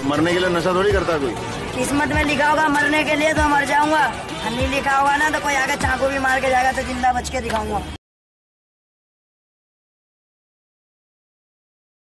मरने के लिए नशा थोड़ी करता कोई। किस्मत में लिखा होगा मरने के लिए तो मर जाऊंगा, नहीं लिखा होगा ना तो कोई आगे चाकू भी मार के जाएगा तो जिंदा बच के दिखाऊंगा।